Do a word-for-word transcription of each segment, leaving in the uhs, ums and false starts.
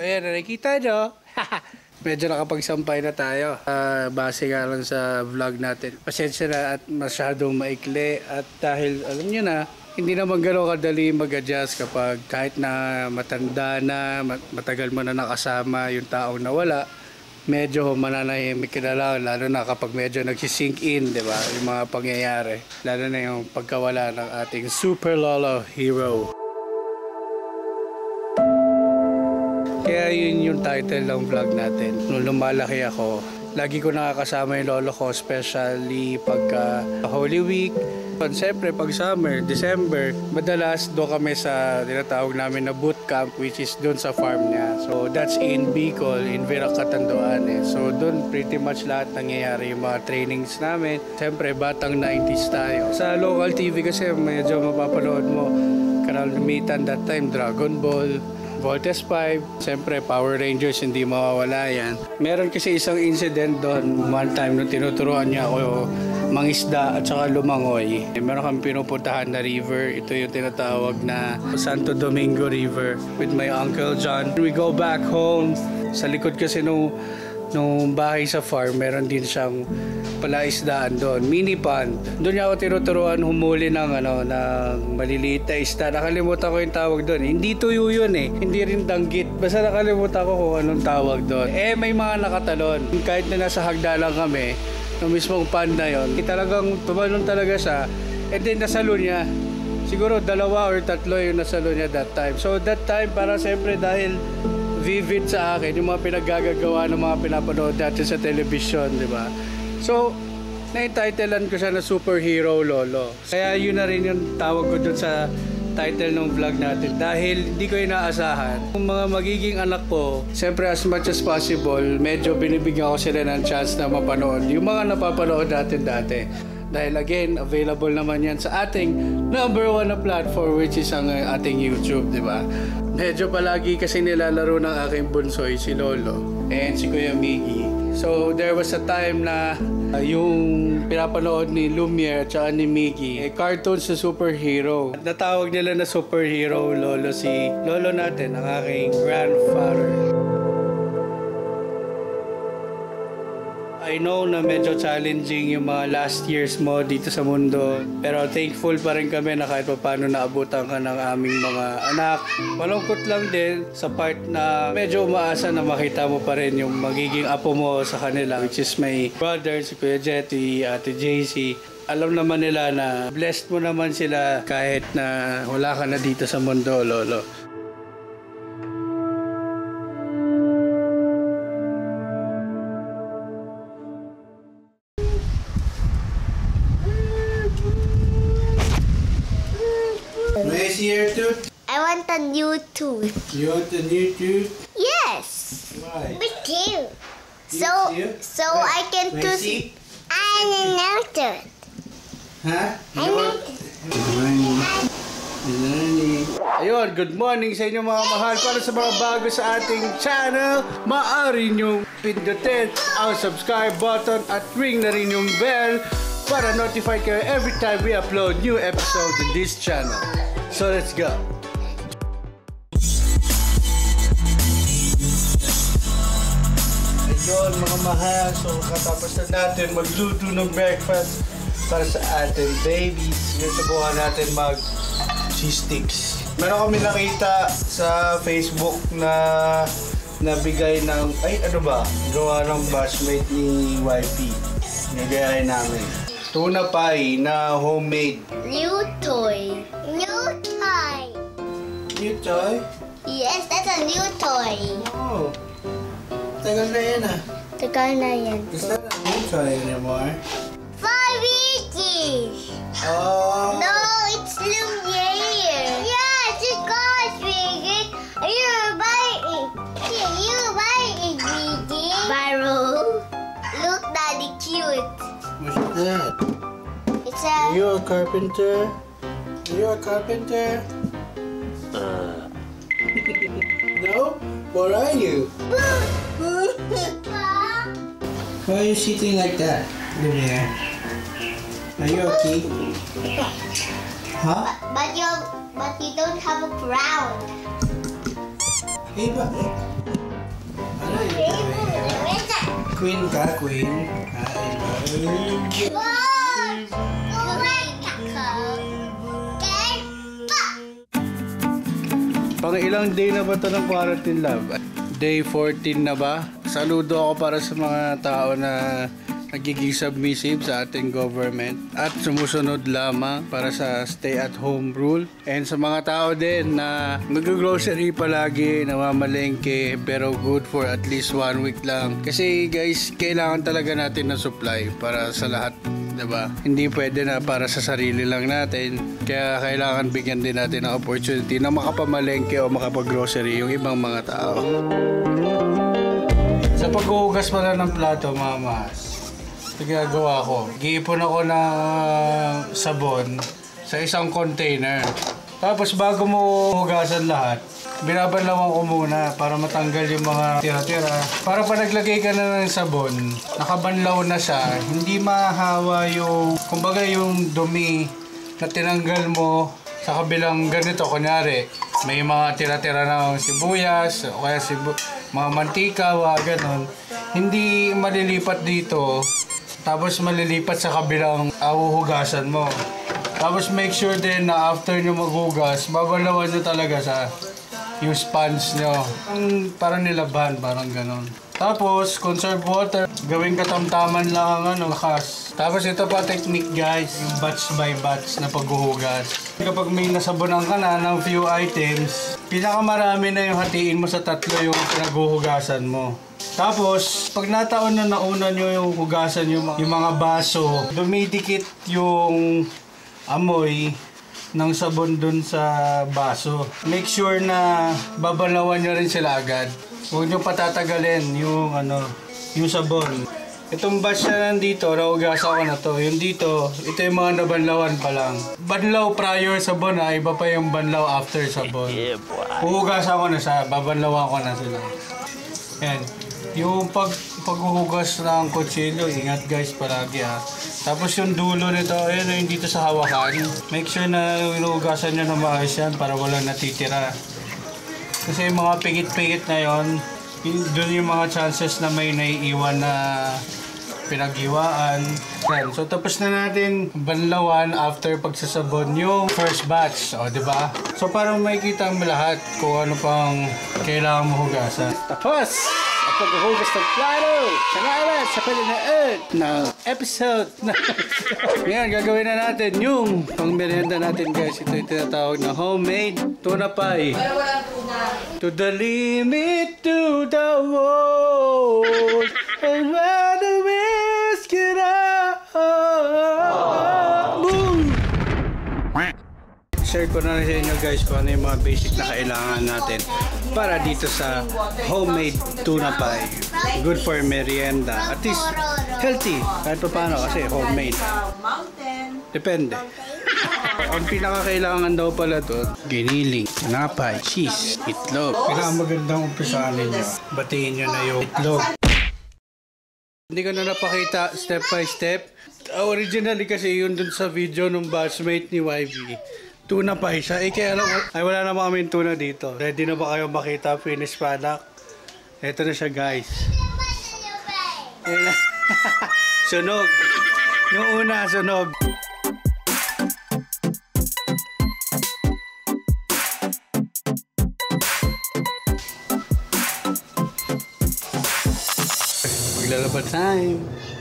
ayan, nakikita nyo. Medyo nakapagsampay na tayo. Uh, base nga lang sa vlog natin. Pasensya na at masyadong maikli. At dahil, alam nyo na, hindi naman gano'ng kadali mag-adjust kapag kahit na matanda na, matagal mo na nakasama yung taong nawala. Medyo mananahimik ka na lang, lalo na kapag medyo nagsisink in, di ba? Yung mga pangyayari. Lalo na yung pagkawala ng ating super lolo hero. Kaya yun yung title ng vlog natin. Nung lumalaki ako, lagi ko nakakasama yung lolo ko, especially pagka Holy Week. Siyempre, pag summer, December, madalas doon kami sa tinatawag namin na boot camp, which is doon sa farm niya. So, that's in Bicol, in Virac, Catanduanes. So, doon pretty much lahat nangyayari yung mga trainings namin. Siyempre, batang nineties tayo. Sa local T V kasi medyo mapapanood mo, Kanal Lumitan that time, Dragon Ball, Voltes five, siyempre Power Rangers, hindi mawawala yan. Meron kasi isang incident doon, one time nung tinuturuan niya ako mangisda at saka lumangoy. Meron kami pinupuntahan na river, ito yung tinatawag na Santo Domingo River with my Uncle John. We go back home, sa likod kasi nung, nung bahay sa farm, meron din siyang palaisdaan doon, mini pond. Doon niya ako tinuturuan humuli ng, ano, ng maliliit na isda. Nakalimutan ko yung tawag doon. Hindi tuyo yun eh. Hindi rin danggit. Basta nakalimutan ko kung anong tawag doon. Eh, may mga nakatalon. Kahit na nasa hagda lang kami, ng mismong pond na yun, talagang tumalon talaga siya. And then nasalo niya. Siguro dalawa or tatlo yung nasalo niya that time. So that time, para siyempre dahil vivid sa akin, yung mga pinaggagawa ng mga pinapanood natin sa television, di ba? So, na-titlean ko siya na Superhero Lolo. Kaya yun na rin yung tawag ko dun sa title ng vlog natin. Dahil hindi ko inaasahan. Kung mga magiging anak ko, siyempre as much as possible, medyo binibigyan ko sila ng chance na mapanood yung mga napapanood natin dati. Dahil again, available naman yan sa ating number one na platform, which is ang ating YouTube, di ba? Medyo palagi kasi nilalaro ng aking bunsoy, si Lolo, and si Kuya Miggy. So, there was a time na uh, yung pinapanood ni Lumiere at saka ni Miggy, eh, cartoon sa superhero. At natawag nila na Superhero Lolo si Lolo natin, ang aking grandfather. I know na medyo challenging yung mga last years mo dito sa mundo. Pero thankful pa rin kami na kahit pa paano naabutan ka ng aming mga anak. Malungkot lang din sa part na medyo umaasa na makita mo pa rin yung magiging apo mo sa kanila. Which is my brother, si Kuya Jetty, Ate J C. Alam naman nila na blessed mo naman sila kahit na wala ka na dito sa mundo, Lolo. Here tooth? I want a new tooth. You want a new tooth? Yes. Why? Me too. So, you? so Wait, I can wait, tooth. see? I know tooth. Huh? I know tooth. Good morning. Good morning. Ayun, good morning sa inyo mga mahal. Para sa mga bago sa ating channel, maaari nyo pindutin ang subscribe button at ring na rin yung bell para notify kayo every time we upload new episodes in this channel. So let's go. Ayun mga mahal, so katapos na natin magluto ng breakfast para sa ating babies. Ngayon subukan natin mag cheese sticks. Meron kami nakita sa Facebook na nabigay ng, ay ano ba, gawa ng batchmate ni Y P. Nagayahin namin. Tuna pie na homemade. New toy. New toy. New toy? Yes, that's a new toy. Oh. Tagal na yan ah. Tagal na yan. Is that a new toy anymore? Five inches. Oh. No, it's Lumiere. Yes, it got bigger. You buy it. You buy it, Gigi. Barrow. Look, Daddy, cute. What's that? It's Are a... you a carpenter? Are you a carpenter? Uh. No? What are you? Why are you sitting like that? Lumiere? Are you okay? Huh? But you but you don't have a crown. Hey, but Queen ka, queen. I love you. Pang ilang day na ba ito ng quarantine love? Day fourteen na ba? Saludo ako para sa mga tao na nagiging submissive sa ating government at sumusunod lamang para sa stay-at-home rule. And sa mga tao din na nag-grocery palagi, namamalengke, pero good for at least one week lang. Kasi guys, kailangan talaga natin ng supply para sa lahat. Diba? Hindi pwede na para sa sarili lang natin. Kaya kailangan bigyan din natin ng opportunity na makapamalengke o makapag-grocery yung ibang mga tao. Sa paghuhugas pala ng plato, mamas, ginagawa ko, giipon ako ng sabon sa isang container. Tapos bago mo hugasan lahat, binabanlawan ko muna para matanggal yung mga tira-tira. Para pa naglagay ka na ng sabon, nakabanlaw na siya, hindi mahahawa yung, kumbaga yung dumi na tinanggal mo sa kabilang ganito. Kunyari, may mga tira-tira ng sibuyas, o kaya sibu mga mantika, wa, ganon. Hindi malilipat dito. Tapos malilipat sa kabilang ahuhugasan mo. Tapos make sure din na after nyo maghugas, babalawan nyo talaga sa yung sponge nyo. Parang nilaban, parang ganon. Tapos, conserve water. Gawing katamtaman lang ang ano, lakas. Tapos ito pa technique guys, yung batch by batch na paghuhugas. Kapag may nasabunan ka na ng few items, pinakamarami na yung hatiin mo sa tatlo yung pinaghuhugasan mo. Tapos, pag nataon na nauna nyo yung hugasan yung, yung mga baso, dumidikit yung amoy ng sabon dun sa baso. Make sure na babalawan nyo rin sila agad. Huwag nyo patatagalin yung, ano, yung sabon. Itong batch na nandito, nahugasan ko na to. Yung dito, ito yung mga nabanlawan pa lang. Banlaw prior sabon ha, iba pa yung banlaw after sabon. Huhugasan ko na siya, babanlawan ko na sila. Yan. Yung pag paghuhugas ng kutsilyo, ingat guys palagi ha. Tapos yung dulo nito, ayun yung dito sa hawakan. Make sure na hinuhugasan nyo na maayos yan para walang natitira. Kasi yung mga pigit-pigit na yon, doon yung mga chances na may naiiwan na pinag-iwaan. Yan. So tapos na natin banlawan after pagsasabon yung first batch. O, diba? So parang makikita mo lahat kung ano pang kailangan mo hugasan. Tapos! Paghuhugas ng plato sa ngalan sa palinaad ng episode na ngayon gagawin na natin yung pang merienda natin guys. Ito yung tinatawag na homemade tuna pie. To the limit, to the world, and where the winds get out. Boom! Share ko na rin sa inyo guys kung ano yung mga basic na kailangan natin para dito sa homemade tuna pie. Good for merienda. At least healthy. Kahit pa paano kasi homemade. Depende. Ang pinakakailangan daw pala to, giniling, tinapay, cheese, itlog. Kailangan magandang umpisaan ninyo. Batiin nyo na yung itlog. Hindi ko na napakita step by step. Originally kasi yun dun sa video ng batchmate ni Y V. Tuna pie siya. Eh kaya lang, ay wala naman kami tuna dito. Ready na ba kayo makita finished product? Ito na siya guys. Sunog. Yung una, sunog. Maglalaba time.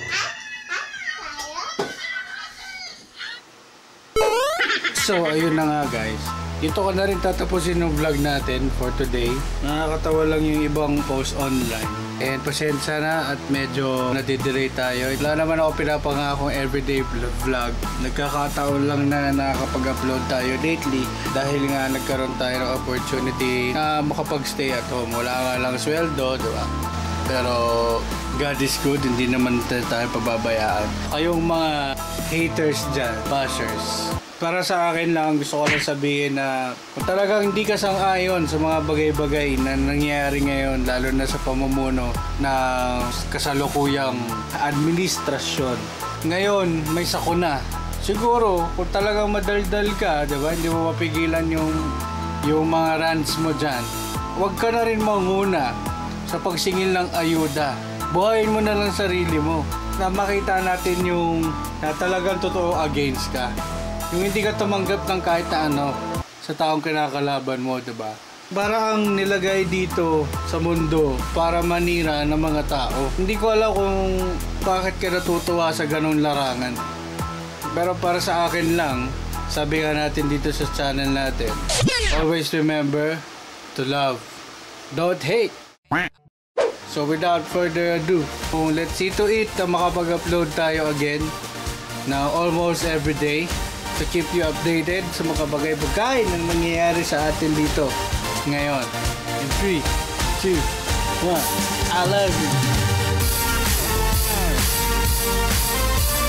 So, ayun na nga guys. Dito ko na rin tatapusin yung vlog natin for today. Nakakatawa lang yung ibang post online. And pasensya na at medyo nadidelay tayo. Wala naman ako pinapangakong everyday vlog. Nagkakataon lang na nakakapag-upload tayo lately dahil nga nagkaroon tayo ng opportunity na makapag-stay at home. Wala nga lang sweldo, diba? Pero God is good, hindi naman tayo pababayaan. Kayong mga haters dyan, bashers, para sa akin lang, gusto ko lang sabihin na kung talagang hindi ka sang-ayon sa mga bagay-bagay na nangyayari ngayon, lalo na sa pamumuno ng kasalukuyang administrasyon, ngayon may sakuna. Siguro, kung talagang madaldal ka, diba, hindi mo mapigilan yung, yung mga rants mo dyan, huwag ka na rin manguna. sa pagsingil ng ayuda. Buhayin mo na lang sarili mo. Na makita natin yung na talagang totoo against ka. Yung hindi ka tumanggap ng kahit na ano sa taong kinakalaban mo, diba? Para ang nilagay dito sa mundo para manira ng mga tao. Hindi ko alam kung bakit ka natutuwa sa ganong larangan. Pero para sa akin lang, sabi nga natin dito sa channel natin, always remember to love, don't hate. So without further ado, let's see to it na makapag-upload tayo again na almost every day to keep you updated sa mga bagay-bagay na nangyayari sa atin dito ngayon. In three, two, one, I love you.